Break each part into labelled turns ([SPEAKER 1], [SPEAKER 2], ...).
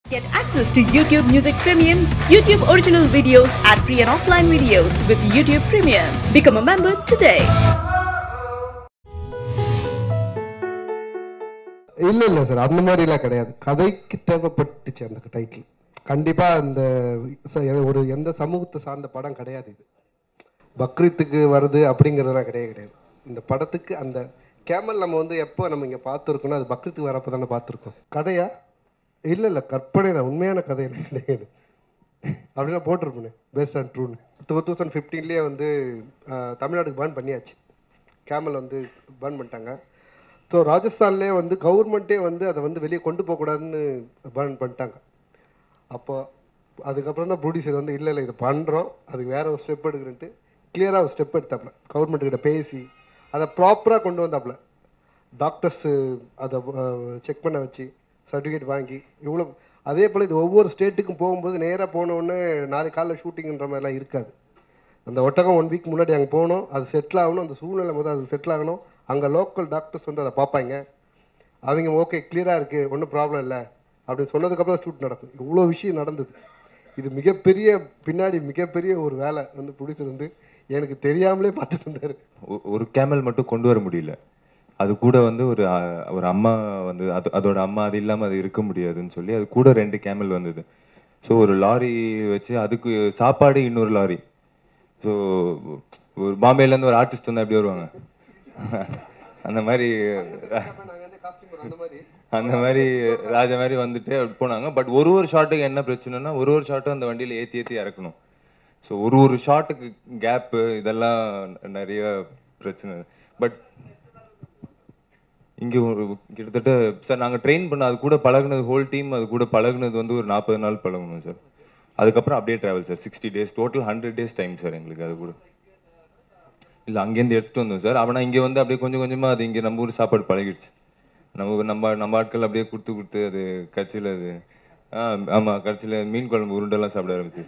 [SPEAKER 1] Get access to YouTube Music Premium, YouTube original videos, ad-free and offline videos with YouTube Premium. Become a member today.
[SPEAKER 2] இல்ல sir, அந்த மாதிரிலாம் கிடையாது. கதைக்கு தேவைப்பட்டுச்சு அந்த டைட்டில். கண்டிப்பாக அந்த ஒரு எந்த சமூகத்தை சார்ந்த படம் கிடையாது இது. பக்ரீத்துக்கு வருது அப்படிங்கிறதுலாம் கிடையாது. இந்த படத்துக்கு அந்த கேமல் நம்ம வந்து எப்போ நம்ம இங்கே பார்த்துருக்கோன்னா அது பக்ரீத்துக்கு வரப்போ தானே பார்த்துருக்கோம். கதையா இல்லை கற்பனை தான், உண்மையான கதையில் கிடையாது. அப்படிலாம் போட்டிருப்பேன் பேஸ்ட் ஆன் ட்ரூன்னு. 2015 வந்து தமிழ்நாட்டுக்கு பேர்ன் பண்ணியாச்சு. கேமல் வந்து பேர்ன் பண்ணிட்டாங்க. ஸோ ராஜஸ்தான்லேயே வந்து கவர்மெண்ட்டே வந்து அதை வந்து வெளியே கொண்டு போகக்கூடாதுன்னு பேர்ன் பண்ணிட்டாங்க. அப்போ அதுக்கப்புறம் தான் ப்ரொடியூசர் வந்து இல்லை இதை பண்ணுறோம், அதுக்கு வேறு ஒரு ஸ்டெப் எடுக்கிறேன்ட்டு கிளியராக ஒரு ஸ்டெப் எடுத்தாப்புல. கவர்மெண்ட்டுக்கிட்ட பேசி அதை ப்ராப்பராக கொண்டு வந்தாப்புல. டாக்டர்ஸு அதை செக் பண்ண வச்சு சர்டிஃபிகேட் வாங்கி இவ்வளோ. அதே போல் இது ஒவ்வொரு ஸ்டேட்டுக்கும் போகும்போது நேராக போனோடனே நாளைக்கு காலையில் ஷூட்டிங்கிற மாதிரிலாம் இருக்காது. அந்த ஒட்டகம் 1 வீக் முன்னாடி அங்கே போகணும், அது செட்டில் ஆகணும், அந்த சூழ்நிலை முதல் அது செட்டில் ஆகணும். அங்கே லோக்கல் டாக்டர்ஸ் வந்து அதை பார்ப்பாங்க. அவங்க ஓகே கிளியராக இருக்குது, ஒன்றும் ப்ராப்ளம் இல்லை அப்படின்னு சொன்னதுக்கப்புறம் ஷூட் நடக்கும். இவ்வளோ விஷயம் நடந்தது. இது மிகப்பெரிய பின்னாடி மிகப்பெரிய ஒரு வேலை வந்து ப்ரொடியூசர் வந்து எனக்கு தெரியாமலே பார்த்துட்டு இருந்தார்.
[SPEAKER 3] ஒரு கேமல் மட்டும் கொண்டு வர முடியல. அது கூட வந்து ஒரு அம்மா வந்து அதோட அம்மா அது இல்லாமல் அது இருக்க முடியாதுன்னு சொல்லி அது கூட 2 கேமல் வந்தது. ஸோ ஒரு லாரி வச்சு அதுக்கு சாப்பாடு இன்னொரு லாரி. ஸோ ஒரு பாம்பேலேருந்து ஒரு ஆர்டிஸ்ட் வந்து எப்படி வருவாங்க அந்த மாதிரி ராஜா மாதிரி வந்துட்டு அப்படி போனாங்க. பட் ஒரு ஷாட்டுக்கு என்ன பிரச்சனைனா ஒரு ஷாட்டும் அந்த வண்டியில் ஏற்றி இறக்கணும். ஸோ ஒரு ஷாட்டுக்கு கேப்பு இதெல்லாம் நிறைய பிரச்சனை. பட் இங்கே ஒரு கிட்டத்தட்ட சார் நாங்கள் ட்ரெயின் பண்ண அது கூட பழகுனது ஹோல் டீம் அது கூட பழகுனது வந்து ஒரு 40 நாள் பழகணும் சார். அதுக்கப்புறம் அப்படியே travel sir 60 days total 100 days time sir எங்களுக்கு. அது கூட இல்லை அங்கேருந்து எடுத்துகிட்டு வந்தோம் சார். ஆனால் இங்கே வந்து அப்படியே கொஞ்சம் கொஞ்சமாக அது இங்கே நம்ம ஊர் சாப்பாடு பழகிடுச்சு. நம்ம ஆட்கள் அப்படியே கொடுத்து அது கட்சியில் அது ஆமாம் கட்சியில் மீன் குழம்பு உருண்டெல்லாம் சாப்பிட ஆரம்பிச்சு.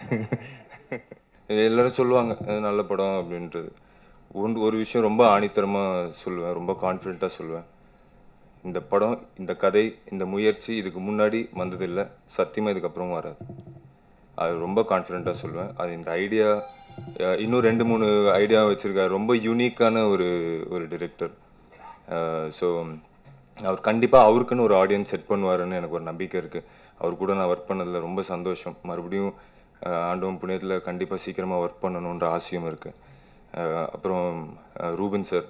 [SPEAKER 3] எல்லாரும் சொல்லுவாங்க நல்ல படம் அப்படின்றது. ஒரு விஷயம் ரொம்ப ஆணித்தரமாக சொல்லுவேன், ரொம்ப கான்ஃபிடென்ட்டாக சொல்லுவேன். இந்த படம், இந்த கதை, இந்த முயற்சி இதுக்கு முன்னாடி வந்ததில்லை, சத்தியமாக இதுக்கப்புறம் வராது. அது ரொம்ப கான்ஃபிடென்ட்டாக சொல்லுவேன். அது இந்த ஐடியா இன்னும் 2-3 ஐடியா வச்சுருக்காரு. ரொம்ப யூனிக்கான ஒரு டிரெக்டர். ஸோ அவர் கண்டிப்பாக அவருக்குன்னு ஒரு ஆடியன்ஸ் செட் பண்ணுவாருன்னு எனக்கு ஒரு நம்பிக்கை இருக்குது. அவர் கூட நான் ஒர்க் பண்ணதில் ரொம்ப சந்தோஷம். மறுபடியும் ஆண்டவன் புண்ணியத்தில் கண்டிப்பாக சீக்கிரமாக ஒர்க் பண்ணணுன்ற ஆசையும் இருக்குது. அப்புறம் ரூபன் சார்,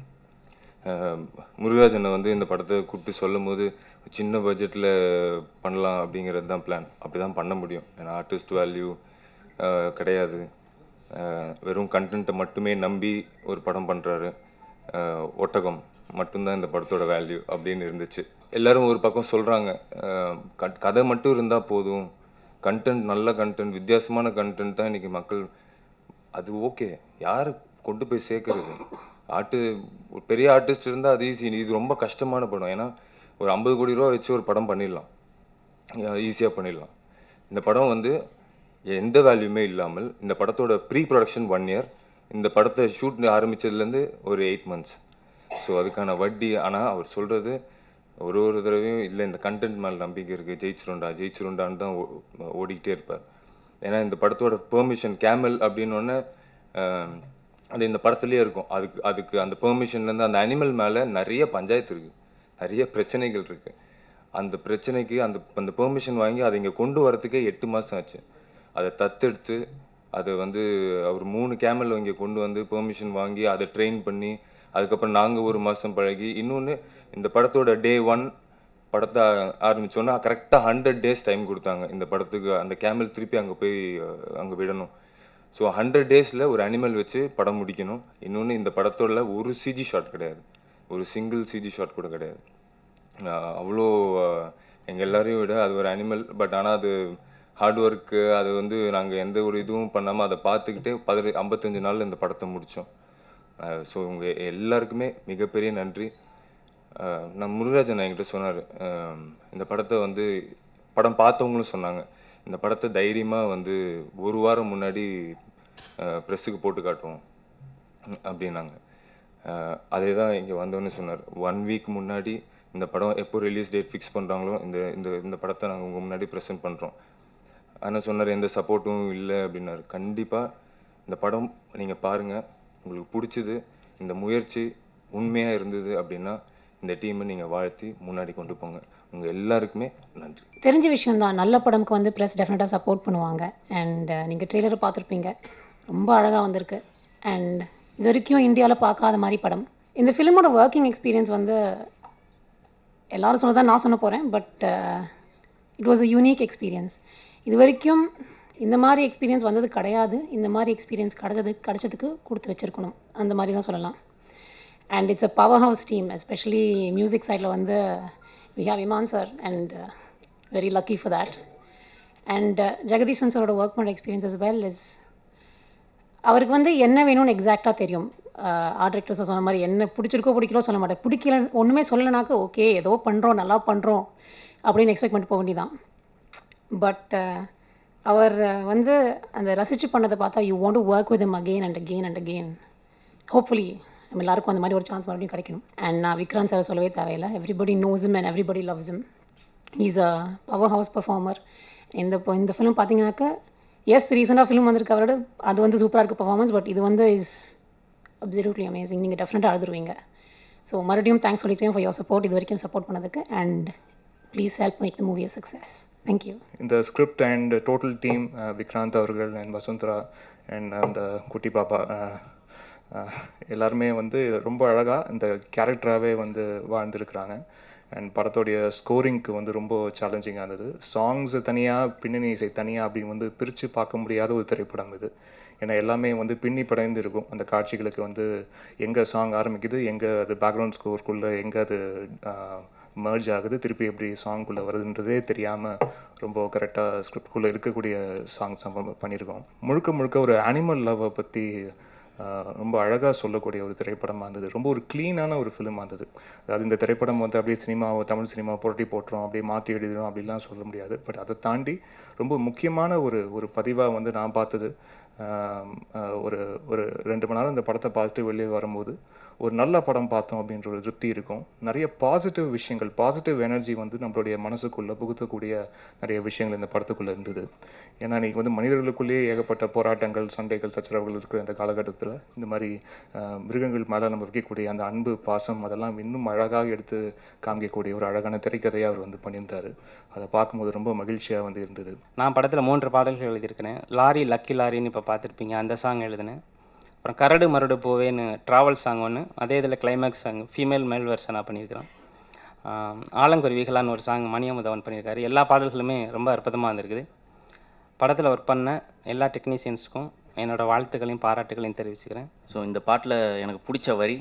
[SPEAKER 3] முருகராஜனை வந்து இந்த படத்தை கூப்பிட்டு சொல்லும் போது சின்ன பட்ஜெட்டில் பண்ணலாம் அப்படிங்கிறது தான் பிளான். அப்படி தான் பண்ண முடியும். ஏன்னா ஆர்டிஸ்ட் வேல்யூ கிடையாது, வெறும் கண்டென்ட்டை மட்டுமே நம்பி ஒரு படம் பண்ணுறாரு. ஒட்டகம் மட்டும்தான் இந்த படத்தோட வேல்யூ அப்படின்னு இருந்துச்சு. எல்லோரும் ஒரு பக்கம் சொல்கிறாங்க கதை மட்டும் இருந்தால் போதும், கண்டென்ட் நல்ல கண்டென்ட் வித்தியாசமான கண்டென்ட் தான் இன்றைக்கி மக்கள். அது ஓகே, யார் கொண்டு போய் சேர்க்கறது? ஒரு பெரிய ஆர்டிஸ்ட் இருந்தால் அது ஈஸி. இது ரொம்ப கஷ்டமான படம். ஏன்னா ஒரு 50 கோடி ரூபா வச்சு ஒரு படம் பண்ணிடலாம், ஈஸியாக பண்ணிடலாம். இந்த படம் வந்து எந்த வேல்யூமே இல்லாமல் இந்த படத்தோட ப்ரீ ப்ரொடக்ஷன் 1 year, இந்த படத்தை ஷூட் ஆரம்பித்ததுலேருந்து ஒரு 8 months. ஸோ அதுக்கான வட்டி. ஆனால் அவர் சொல்கிறது ஒரு தடவையும் இல்லை இந்த கண்டென்ட் மேலே நம்பிக்கை இருக்குது, ஜெயிச்சிருண்டான்னு தான் ஓடிக்கிட்டே இருப்பார். ஏன்னா இந்த படத்தோட பெர்மிஷன் கேமல் அப்படின்னோடனே அது இந்த படத்துலேயே இருக்கும். அதுக்கு அந்த பெர்மிஷன்லேருந்து அந்த அனிமல் மேலே நிறைய பஞ்சாயத்து இருக்குது, நிறைய பிரச்சனைகள் இருக்குது. அந்த பிரச்சனைக்கு அந்த பெர்மிஷன் வாங்கி அதை இங்கே கொண்டு வரத்துக்கே 8 மாதம் ஆச்சு. அதை தத்தெடுத்து அதை வந்து அவர் 3 கேமல் இங்கே கொண்டு வந்து பெர்மிஷன் வாங்கி அதை ட்ரெயின் பண்ணி அதுக்கப்புறம் நாங்கள் 1 மாதம் பழகி. இன்னொன்று இந்த படத்தோட Day 1 படத்தை ஆரம்பித்தோன்னா கரெக்டாக 100 days டைம் கொடுத்தாங்க இந்த படத்துக்கு. அந்த கேமல் திருப்பி அங்கே போய் அங்கே விடணும். ஸோ 100 daysல ஒரு அனிமல் வச்சு படம் முடிக்கணும். இன்னொன்று இந்த படத்தோட ஒரு சிஜி ஷாட் கிடையாது, ஒரு சிங்கிள் சிஜி ஷாட் கூட கிடையாது. அவ்வளோ எங்கள் எல்லாரையும் விட அது ஒரு அனிமல். பட் ஆனால் அது ஹார்ட் ஒர்க்கு. அது வந்து நாங்கள் எந்த ஒரு இதுவும் பண்ணாமல் அதை பார்த்துக்கிட்டே 55 நாளில் இந்த படத்தை முடித்தோம். ஸோ உங்கள் எல்லாருக்குமே மிகப்பெரிய நன்றி. நான் முருகராஜன் என்கிட்ட சொன்னார், இந்த படத்தை வந்து படம் பார்த்தவங்களும் சொன்னாங்க இந்த படத்தை தைரியமாக வந்து 1 வாரம் முன்னாடி ப்ரெஸ்ஸுக்கு போட்டு காட்டுவோம் அப்படின்னாங்க. அதே தான் இங்கே வந்தோன்னு சொன்னார். 1 week முன்னாடி இந்த படம் எப்போ ரிலீஸ் டேட் ஃபிக்ஸ் பண்ணுறாங்களோ இந்த இந்த இந்த படத்தை நாங்கள் உங்கள் முன்னாடி ப்ரெசென்ட் பண்ணுறோம். ஆனால் சொன்னார் எந்த சப்போர்ட்டும் இல்லை அப்படின்னாரு. கண்டிப்பாக இந்த படம் நீங்கள் பாருங்கள், உங்களுக்கு பிடிச்சது, இந்த முயற்சி உண்மையாக இருந்தது அப்படின்னா இந்த டீமை நீங்கள் வாழ்த்தி முன்னாடி கொண்டு போங்க. உங்கள் எல்லாருக்குமே நன்றி.
[SPEAKER 4] தெரிஞ்ச விஷயம்தான், நல்ல படம்க்கு வந்து ப்ரெஸ் டெஃபினட்டாக சப்போர்ட் பண்ணுவாங்க. அண்ட் நீங்கள் ட்ரெய்லரை பார்த்துருப்பீங்க, ரொம்ப அழகாக வந்திருக்கு. அண்ட் இது வரைக்கும் இந்தியாவில் பார்க்காத மாதிரி படம். இந்த ஃபிலிமோட ஒர்க்கிங் எக்ஸ்பீரியன்ஸ் வந்து எல்லோரும் சொன்னதான் நான் சொல்ல போகிறேன், but it was a unique experience. இது வரைக்கும் இந்த மாதிரி எக்ஸ்பீரியன்ஸ் வந்தது கிடையாது. இந்த மாதிரி எக்ஸ்பீரியன்ஸ் கிடைச்சதுக்கு கொடுத்து வச்சுருக்கணும், அந்த மாதிரி தான் சொல்லலாம். And it's a power house team, especially music சைடில் வந்து we have Iman sir and very lucky for that. And Jagadish sir work பண்ணுற எக்ஸ்பீரியன்ஸ் as well is அவருக்கு வந்து என்ன வேணும்னு எக்ஸாக்டாக தெரியும். ஆர்ட் டைரக்டர்ஸை சொன்ன மாதிரி என்ன பிடிச்சிருக்கோ பிடிக்கலோ சொல்ல மாட்டேன். பிடிக்கல ஒன்றுமே சொல்லலைனாக்க ஓகே ஏதோ பண்ணுறோம் நல்லா பண்ணுறோம் அப்படின்னு எக்ஸ்பெக்ட் பண்ணிட்டு போக வேண்டியதான். பட் அவர் வந்து அந்த ரசித்து பண்ணதை பார்த்தா you want to work with him again and again and again. Hopefully நம்ம எல்லாருக்கும் அந்த மாதிரி ஒரு சான்ஸ் மறுபடியும் கிடைக்கணும். அண்ட் நான் விக்ராந்த் சார் சொல்லவே தேவையில்லை. Everybody knows him and everybody loves him. He's a power house performer. இந்த ஃபிலிம் பார்த்தீங்கன்னாக்கா எஸ் ரீசெண்டாக ஃபிலிம் வந்திருக்கு அவரோட, அது வந்து சூப்பராக இருக்குது பர்ஃபார்மன்ஸ். பட் இது வந்து இஸ் அப்சல்யூட்லி அமேசிங். நீங்கள் டெஃபினட்டாக அழுதுருவீங்க. ஸோ மறுபடியும் தேங்க்ஸ் சொல்லிக்கிறேன் ஃபார் யோர் சப்போர்ட், இது வரைக்கும் சப்போர்ட் பண்ணதுக்கு. And please help make the movie a success. Thank you.
[SPEAKER 5] இந்த script and total team, Vikrant அவர்கள் அண்ட் வசுந்தரா அண்ட் அந்த குட்டி பாப்பா எல்லாருமே வந்து ரொம்ப அழகாக இந்த கேரக்டராகவே வந்து வாழ்ந்துருக்குறாங்க. அண்ட் படத்தோடைய ஸ்கோரிங்க்கு வந்து ரொம்ப சேலஞ்சிங்காக இருந்தது. சாங்ஸு தனியாக, பின்னணி இசை தனியாக அப்படி வந்து பிரித்து பார்க்க முடியாத ஒரு திரைப்படம் இது. ஏன்னா எல்லாமே வந்து பின்னி படைந்து இருக்கும். அந்த காட்சிகளுக்கு வந்து எங்கே சாங் ஆரம்பிக்குது, எங்கே அது பேக்ரவுண்ட் ஸ்கோருக்குள்ளே எங்கே அது மர்ஜ் ஆகுது, திருப்பி எப்படி சாங்குள்ளே வருதுன்றதே தெரியாமல் ரொம்ப கரெக்டாக ஸ்கிரிப்டுக்குள்ளே இருக்கக்கூடிய சாங்ஸ் நம்ம பண்ணியிருக்கோம். முழுக்க முழுக்க ஒரு அனிமல் லவ்வை பற்றி ரொம்ப அழகாக சொல்லக்கூடிய ஒரு திரைப்படமாக இருந்தது. ரொம்ப ஒரு க்ளீனான ஒரு ஃபிலிமாக இருந்தது. அதாவது இந்த திரைப்படம் வந்து அப்படியே சினிமாவை, தமிழ் சினிமா புரட்டி போட்டுறோம், அப்படியே மாற்றி எழுதுகிறோம் அப்படிலாம் சொல்ல முடியாது. பட் அதை தாண்டி ரொம்ப முக்கியமான ஒரு பதிவாக வந்து நான் பார்த்தது, ஒரு ஒரு 2 மணி நேரம் இந்த படத்தை பார்த்துட்டு வெளியே வரும்போது ஒரு நல்ல படம் பார்த்தோம் அப்படின்ற ஒரு திருப்தி இருக்கும். நிறைய பாசிட்டிவ் விஷயங்கள், பாசிட்டிவ் எனர்ஜி வந்து நம்மளுடைய மனசுக்குள்ளே புகுத்தக்கூடிய நிறைய விஷயங்கள் இந்த படத்துக்குள்ளே இருந்தது. ஏன்னா இன்றைக்கி வந்து மனிதர்களுக்குள்ளேயே ஏகப்பட்ட போராட்டங்கள், சண்டைகள், சச்சரவுகள் இருக்கிற இந்த காலகட்டத்தில் இந்த மாதிரி மிருகங்கள் மேலே நம்ம வைக்கக்கூடிய அந்த அன்பு, பாசம் அதெல்லாம் இன்னும் அழகாக எடுத்து காமிக்கக்கூடிய ஒரு அழகான திரைக்கதையாக அவர் வந்து பண்ணியிருந்தார். அதை பார்க்கும்போது ரொம்ப மகிழ்ச்சியாக வந்து இருந்தது.
[SPEAKER 6] நான் படத்தில் 3 பாடல்கள் எழுதியிருக்கிறேன். லாரி லக்கி லாரின்னு இப்போ பார்த்துருப்பீங்க, அந்த சாங் எழுதினேன். அப்புறம் கரடு மரடு போவேன்னு ட்ராவல் சாங் ஒன்று, அதே இதில் கிளைமேக்ஸ் சாங் ஃபீமேல் மேல் வெர்ஷனாக பண்ணியிருக்கிறோம். ஆலங்குருவிகளான்னு ஒரு சாங் மணியமுதவன் பண்ணியிருக்காரு. எல்லா பாடல்களுமே ரொம்ப அற்புதமாக இருந்திருக்குது. படத்தில் ஒர்க் பண்ண எல்லா டெக்னீஷியன்ஸுக்கும் என்னோடய வாழ்த்துக்களையும் பாராட்டுகளையும் தெரிவிச்சுக்கிறேன்.
[SPEAKER 7] ஸோ இந்த பாட்டில் எனக்கு பிடிச்ச வரி,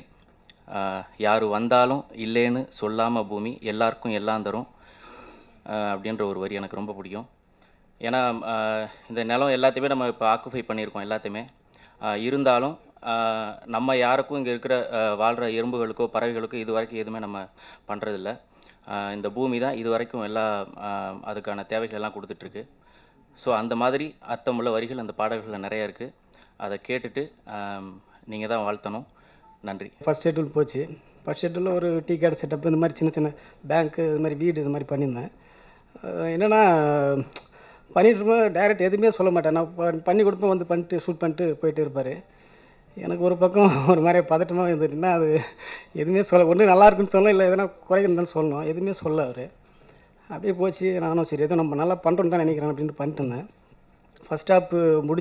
[SPEAKER 7] யார் வந்தாலும் இல்லைன்னு சொல்லாமல் பூமி எல்லாருக்கும் எல்லாம் தரும் அப்படின்ற ஒரு வரி எனக்கு ரொம்ப பிடிக்கும். ஏன்னா இந்த நிலம் எல்லாத்தையுமே நம்ம இப்போ ஆக்குபை பண்ணியிருக்கோம் எல்லாத்தையுமே. இருந்தாலும் நம்ம யாருக்கும் இங்கே இருக்கிற வாழ்கிற எறும்புகளுக்கோ பறவைகளுக்கோ இது வரைக்கும் எதுவுமே நம்ம பண்ணுறதில்ல. இந்த பூமி தான் இது வரைக்கும் எல்லா அதுக்கான தேவைகள் எல்லாம் கொடுத்துட்ருக்கு. ஸோ அந்த மாதிரி அர்த்தமுள்ள வரிகள் அந்த பாடல்களில் நிறையா இருக்குது. அதை கேட்டுட்டு நீங்கள் தான் வாழ்த்தணும். நன்றி.
[SPEAKER 8] ஃபஸ்ட் ஷெட்யூல் போச்சு. ஃபஸ்ட் ஷெட்யூலில் ஒரு டீ கார்டு செட்டப், இந்த மாதிரி சின்ன சின்ன பேங்க்கு, இது மாதிரி வீடு, இது மாதிரி பண்ணியிருந்தேன். என்னென்னா பண்ணிகிட்டு இருப்பேன், டைரக்ட் எதுவுமே சொல்ல மாட்டேன். நான் பண்ணி கொடுப்பேன், வந்து பண்ணிட்டு ஷூட் பண்ணிட்டு போயிட்டு இருப்பார். எனக்கு ஒரு பக்கம் ஒரு மாதிரி பதட்டமாக இருந்துட்டுன்னா அது எதுவுமே சொல்ல, ஒன்று நல்லா இருக்குன்னு சொல்லணும், இல்லை எதனா குறைக்கணும்னு சொல்லணும், எதுவுமே சொல்ல அவர். அப்படியே போச்சு. நானும் சரி எதுவும் நம்ம நல்லா பண்ணுறோன்னு தான் நினைக்கிறேன் அப்படின்ட்டு பண்ணிட்டு இருந்தேன். ஃபஸ்ட் ஸ்டாப்பு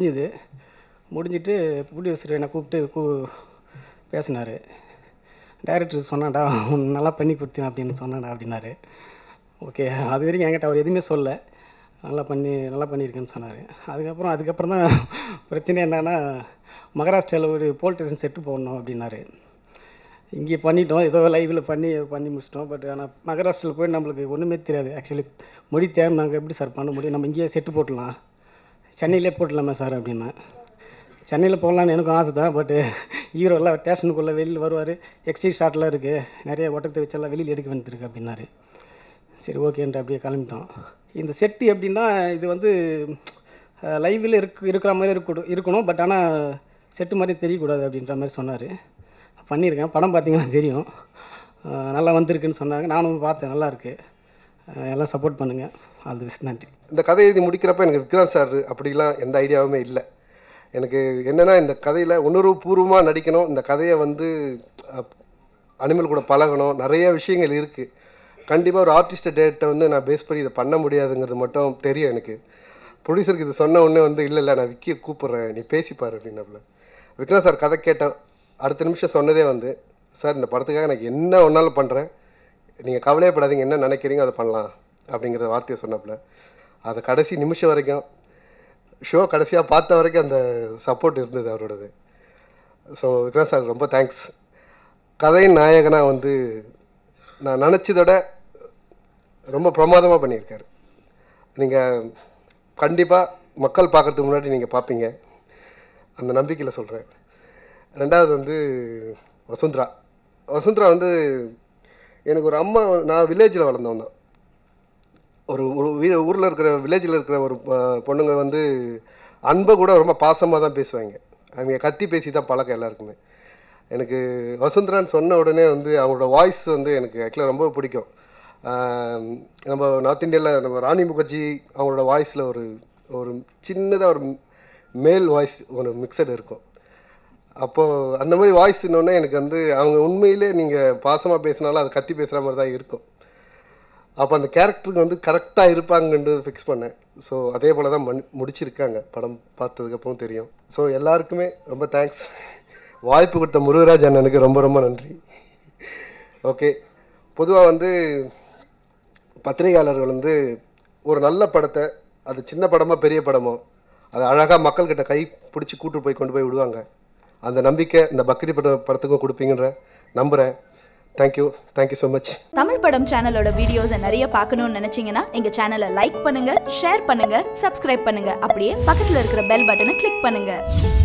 [SPEAKER 8] முடிஞ்சிட்டு ப்ரொடியூசர் என்னை கூப்பிட்டு பேசினார். டைரக்டர் சொன்னான்டா நல்லா பண்ணி கொடுத்தேன் அப்படின்னு சொன்னான்டா அப்படின்னாரு. ஓகே, அது வரைக்கும் என்கிட்ட அவர் எதுவுமே சொல்ல, நல்லா பண்ணியிருக்கேன்னு சொன்னார். அதுக்கப்புறம் தான் பிரச்சனை என்னன்னா, மகாராஷ்டிராவில் ஒரு போலீஸ் ஸ்டேஷன் செட்டு போடணும் அப்படின்னாரு. இங்கே பண்ணிட்டோம், ஏதோ லைவில் பண்ணி முடிச்சிட்டோம். பட் ஆனால் மகாராஷ்டிராவில் போய் நம்மளுக்கு ஒன்றுமே தெரியாது. ஆக்சுவலி மொழி தேவை, நாங்கள் எப்படி சார் பண்ண முடியும், நம்ம இங்கேயே செட்டு போட்டலாம், சென்னையிலே போட்டலாமா சார் அப்படின்னா. சென்னையில் போடலான்னு எனக்கும் ஆசை தான். பட்டு ஹீரோலாம் ஸ்டேஷனுக்குள்ளே வெளியில் வருவார், எக்ஸ்ட்ரீட் ஷாட்லாம் இருக்குது, நிறைய ஒட்டத்தை வச்செல்லாம் வெளியில் எடுக்க வந்துருக்கு அப்படின்னாரு. சரி ஓகேன்ட்டு அப்படியே கிளம்பிட்டோம். இந்த செட்டு எப்படின்னா, இது வந்து லைவில் இருக்கிற மாதிரி இருக்கணும். பட் ஆனால் செட்டு மாதிரி தெரியக்கூடாது அப்படின்ற மாதிரி சொன்னார். பண்ணியிருக்கேன், படம் பார்த்தீங்கன்னா தெரியும். நல்லா வந்திருக்குன்னு சொன்னாங்க. நானும் பார்த்தேன், நல்லாயிருக்கு. எல்லாம் சப்போர்ட் பண்ணுங்கள். All the best. நன்றி.
[SPEAKER 2] இந்த கதை எழுதி முடிக்கிறப்ப எனக்கு விக்ராந்த் சார் அப்படிலாம் எந்த ஐடியாவுமே இல்லை. எனக்கு என்னென்னா இந்த கதையில் உணர்வுபூர்வமாக நடிக்கணும், இந்த கதையை வந்து அனிமல் கூட பழகணும், நிறைய விஷயங்கள் இருக்குது. கண்டிப்பாக ஒரு ஆர்டிஸ்ட் டேரக்டை வந்து நான் பேஸ் பண்ணி இதை பண்ண முடியாதுங்கிறது மட்டும் தெரியும் எனக்கு. ப்ரொடியூசருக்கு இது சொன்ன உடனே வந்து இல்லை நான் விக்கியை கூப்பிட்றேன், நீ பேசிப்பார் அப்படின்னாப்புல. விக்ராந்த் சார் கதை கேட்ட அடுத்த நிமிஷம் சொன்னதே வந்து, சார் இந்த படத்துக்காக எனக்கு என்ன ஒன்றாலும் பண்ணுறேன், நீங்கள் கவலையப்படாதீங்க, என்ன நினைக்கிறீங்க அதை பண்ணலாம் அப்படிங்கிற வார்த்தையை சொன்னாப்புல. அது கடைசி நிமிஷம் வரைக்கும், ஷோ கடைசியாக பார்த்த வரைக்கும் அந்த சப்போர்ட் இருந்தது அவரோடது. ஸோ விக்ராந்த் சார் ரொம்ப தேங்க்ஸ். கதையின் நாயகனாக வந்து நான் நினச்சதோட ரொம்ப பிரமாதமாக பண்ணியிருக்காரு. நீங்கள் கண்டிப்பாக மக்கள் பார்க்குறதுக்கு முன்னாடி நீங்கள் பார்ப்பீங்க, அந்த நம்பிக்கையில் சொல்கிறேன். ரெண்டாவது வந்து வசுந்தரா வந்து எனக்கு ஒரு அம்மா. நான் வில்லேஜில் வளர்ந்தவன் தான். ஒரு ஊரில் இருக்கிற வில்லேஜில் இருக்கிற ஒரு பொண்ணுங்க வந்து அன்பை கூட ரொம்ப பாசமாக தான் பேசுவாங்க. அவங்க கத்தி பேசி தான் பழக்கம் எல்லாருக்குமே. எனக்கு வசுந்தரான்னு சொன்ன உடனே வந்து அவங்களோட வாய்ஸ் வந்து எனக்கு ஆக்சுவலாக ரொம்ப பிடிக்கும். நம்ம நார்த் இந்தியாவில் நம்ம ராணி முகர்ஜி அவங்களோட வாய்ஸில் ஒரு சின்னதாக ஒரு மேல் வாய்ஸ் ஒரு மிக்சட் இருக்கும். அப்போது அந்த மாதிரி வாய்ஸ் இன்னொன்னே எனக்கு வந்து அவங்க உண்மையிலே நீங்கள் பாசமாக பேசினாலும் அது கத்தி பேசுகிற மாதிரி தான் இருக்கும். அப்போ அந்த கேரக்டருக்கு வந்து கரெக்டாக இருப்பாங்கன்றது ஃபிக்ஸ் பண்ணேன். ஸோ அதே போல் தான் முடிச்சிருக்காங்க. படம் பார்த்ததுக்கப்புறம் தெரியும். ஸோ எல்லாருக்குமே ரொம்ப தேங்க்ஸ். வாய்ப்பு கொடுத்த முருகராஜ் அண்ணனுக்கு ரொம்ப ரொம்ப நன்றி. ஓகே, பொதுவாக வந்து பத்திரிகையாளர்கள் வந்து ஒரு நல்ல படத்தை, அது சின்ன படமோ பெரிய படமோ, அதை அழகாக மக்கள்கிட்ட கை பிடிச்சி கொண்டு போய் விடுவாங்க. அந்த நம்பிக்கை இந்த பக்ரீத் படத்துக்கும் கொடுப்பீங்கன்ற நம்புகிறேன். Thank you so much.
[SPEAKER 9] தமிழ் படம் சேனலோட வீடியோஸை நிறைய பார்க்கணும்னு நினைச்சீங்கன்னா எங்கள் சேனலை லைக் பண்ணுங்க, ஷேர் பண்ணுங்க, சப்ஸ்கிரைப் பண்ணுங்க. அப்படியே பக்கத்தில் இருக்கிற பெல் பட்டனை கிளிக் பண்ணுங்க.